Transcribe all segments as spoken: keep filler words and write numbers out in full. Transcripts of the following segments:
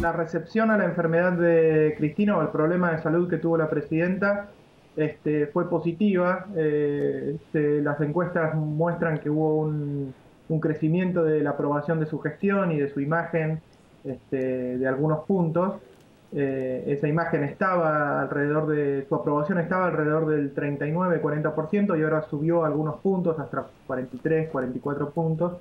la recepción a la enfermedad de Cristina o al problema de salud que tuvo la presidenta este, fue positiva. Eh, este, las encuestas muestran que hubo un, un crecimiento de la aprobación de su gestión y de su imagen este, de algunos puntos. Eh, esa imagen estaba alrededor de, su aprobación estaba alrededor del treinta y nueve, cuarenta por ciento y ahora subió algunos puntos hasta cuarenta y tres, cuarenta y cuatro puntos.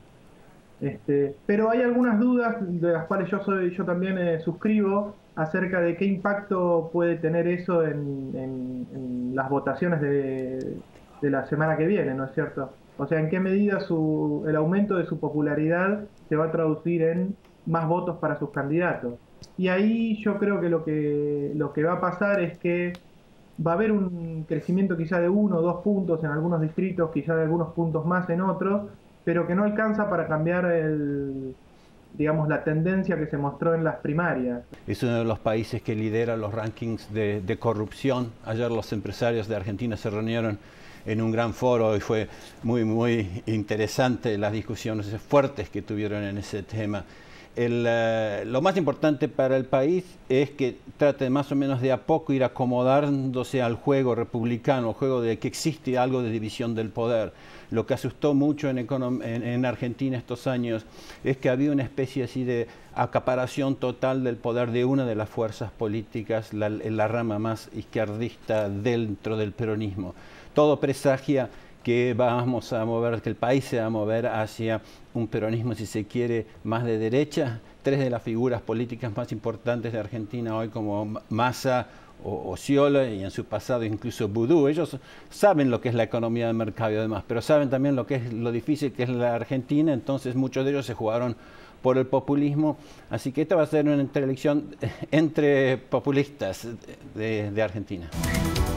Este, pero hay algunas dudas de las cuales yo, soy, yo también eh, suscribo acerca de qué impacto puede tener eso en, en, en las votaciones de, de la semana que viene, ¿no es cierto? O sea, en qué medida su, el aumento de su popularidad se va a traducir en más votos para sus candidatos. Y ahí yo creo que lo que, lo que va a pasar es que va a haber un crecimiento quizá de uno o dos puntos en algunos distritos, quizá de algunos puntos más en otros, pero que no alcanza para cambiar el, digamos, la tendencia que se mostró en las primarias. Es uno de los países que lidera los rankings de, de corrupción. Ayer los empresarios de Argentina se reunieron en un gran foro y fue muy, muy interesante las discusiones fuertes que tuvieron en ese tema. El, uh, lo más importante para el país es que trate más o menos de a poco ir acomodándose al juego republicano, al juego de que existe algo de división del poder. Lo que asustó mucho en, en, en Argentina estos años es que había una especie así de acaparación total del poder de una de las fuerzas políticas, la, la rama más izquierdista dentro del peronismo. Todo presagia que vamos a mover, que el país se va a mover hacia un peronismo, si se quiere, más de derecha. Tres de las figuras políticas más importantes de Argentina hoy, como Massa o, o Scioli, y en su pasado incluso Boudou, ellos saben lo que es la economía de mercado y demás, pero saben también lo que es lo difícil que es la Argentina, entonces muchos de ellos se jugaron por el populismo, así que esta va a ser una elección entre populistas de, de Argentina.